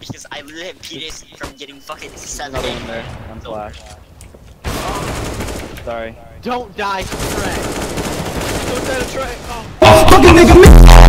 because I literally hit Peters from getting fucking 7. Another one there. I'm flashed. Sorry. Don't die to Trey. Don't die to Trey. Oh, fucking nigga,